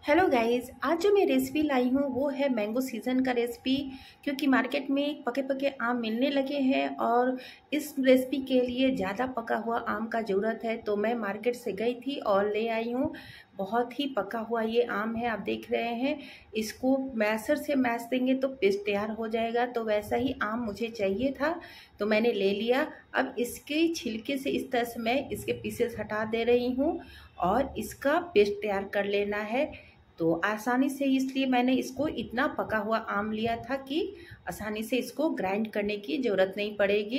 Hello guys, आज जो मैं रेसिपी लाई हूँ वो है मैंगो सीज़न का रेसिपी। क्योंकि मार्केट में पके पके आम मिलने लगे हैं और इस रेसिपी के लिए ज़्यादा पका हुआ आम का ज़रूरत है, तो मैं मार्केट से गई थी और ले आई हूँ। बहुत ही पका हुआ ये आम है, आप देख रहे हैं। इसको मैशर से मैश देंगे तो पेस्ट तैयार हो जाएगा, तो वैसा ही आम मुझे चाहिए था, तो मैंने ले लिया। अब इसके छिलके से इस तरह से मैं इसके पीसेस हटा दे रही हूँ और इसका पेस्ट तैयार कर लेना है। तो आसानी से, इसलिए मैंने इसको इतना पका हुआ आम लिया था कि आसानी से इसको ग्राइंड करने की ज़रूरत नहीं पड़ेगी।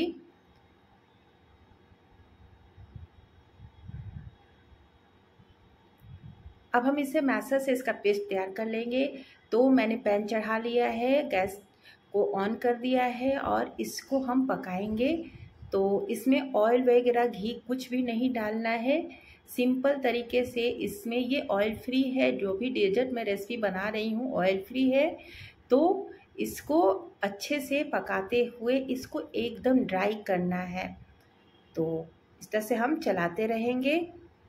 अब हम इसे मैशर से इसका पेस्ट तैयार कर लेंगे। तो मैंने पैन चढ़ा लिया है, गैस को ऑन कर दिया है और इसको हम पकाएंगे। तो इसमें ऑयल वगैरह घी कुछ भी नहीं डालना है। सिंपल तरीके से इसमें ये ऑयल फ्री है, जो भी डेजर्ट मैं रेसिपी बना रही हूँ ऑयल फ्री है। तो इसको अच्छे से पकाते हुए इसको एकदम ड्राई करना है। तो इस तरह से हम चलाते रहेंगे।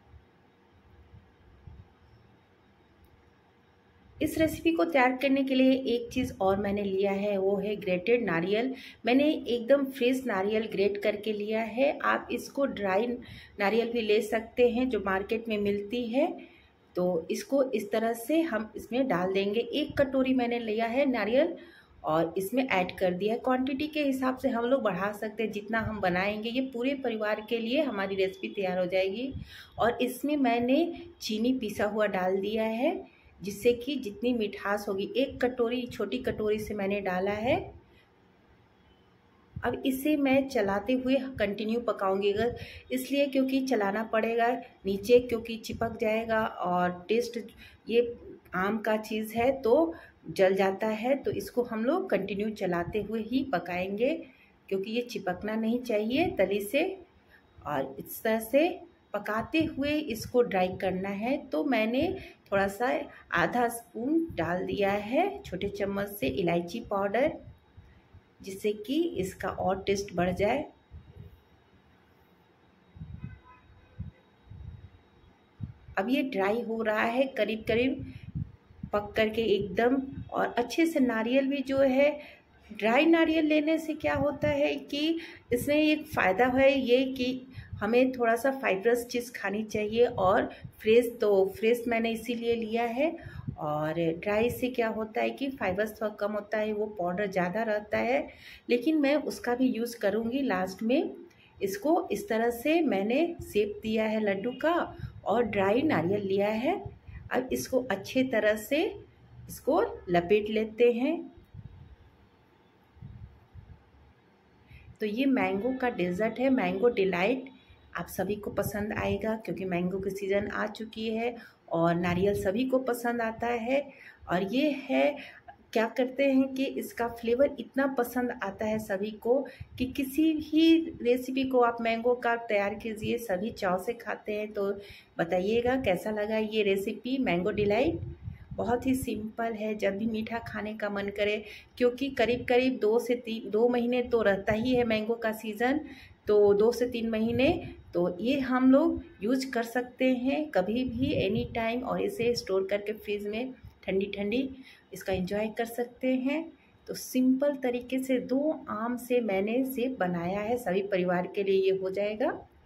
इस रेसिपी को तैयार करने के लिए एक चीज़ और मैंने लिया है, वो है ग्रेटेड नारियल। मैंने एकदम फ्रेश नारियल ग्रेट करके लिया है। आप इसको ड्राई नारियल भी ले सकते हैं जो मार्केट में मिलती है। तो इसको इस तरह से हम इसमें डाल देंगे। 1 कटोरी मैंने लिया है नारियल और इसमें ऐड कर दिया है। क्वांटिटी के हिसाब से हम लोग बढ़ा सकते हैं, जितना हम बनाएंगे ये पूरे परिवार के लिए हमारी रेसिपी तैयार हो जाएगी। और इसमें मैंने चीनी पिसा हुआ डाल दिया है, जिससे कि जितनी मिठास होगी, 1 कटोरी छोटी कटोरी से मैंने डाला है। अब इसे मैं चलाते हुए कंटिन्यू पकाऊंगी, इसलिए क्योंकि चलाना पड़ेगा नीचे, क्योंकि चिपक जाएगा और टेस्ट ये आम का चीज़ है तो जल जाता है। तो इसको हम लोग कंटिन्यू चलाते हुए ही पकाएंगे, क्योंकि ये चिपकना नहीं चाहिए तली से। और इस तरह से पकाते हुए इसको ड्राई करना है। तो मैंने थोड़ा सा आधा स्पून डाल दिया है छोटे चम्मच से इलायची पाउडर, जिससे कि इसका और टेस्ट बढ़ जाए। अब ये ड्राई हो रहा है, करीब करीब पक करके एकदम। और अच्छे से नारियल भी जो है, ड्राई नारियल लेने से क्या होता है कि इसमें एक फ़ायदा है ये कि हमें थोड़ा सा फाइबरस चीज़ खानी चाहिए। और फ्रेश, तो फ्रेश मैंने इसीलिए लिया है। और ड्राई से क्या होता है कि फाइबर्स थोड़ा कम होता है, वो पाउडर ज़्यादा रहता है। लेकिन मैं उसका भी यूज़ करूँगी लास्ट में। इसको इस तरह से मैंने शेप दिया है लड्डू का और ड्राई नारियल लिया है। अब इसको अच्छे तरह से इसको लपेट लेते हैं। तो ये मैंगो का डेज़र्ट है, मैंगो डिलाइट। आप सभी को पसंद आएगा, क्योंकि मैंगो की सीज़न आ चुकी है और नारियल सभी को पसंद आता है। और ये है, क्या करते हैं कि इसका फ्लेवर इतना पसंद आता है सभी को कि किसी भी रेसिपी को आप मैंगो का तैयार कीजिए, सभी चाव से खाते हैं। तो बताइएगा कैसा लगा ये रेसिपी मैंगो डिलाइट। बहुत ही सिंपल है, जब भी मीठा खाने का मन करे, क्योंकि करीब करीब 2 महीने तो रहता ही है मैंगो का सीज़न। तो 2 से 3 महीने तो ये हम लोग यूज कर सकते हैं कभी भी, एनी टाइम। और इसे स्टोर करके फ्रिज में ठंडी ठंडी इसका एंजॉय कर सकते हैं। तो सिंपल तरीके से 2 आम से मैंने सेब बनाया है, सभी परिवार के लिए ये हो जाएगा।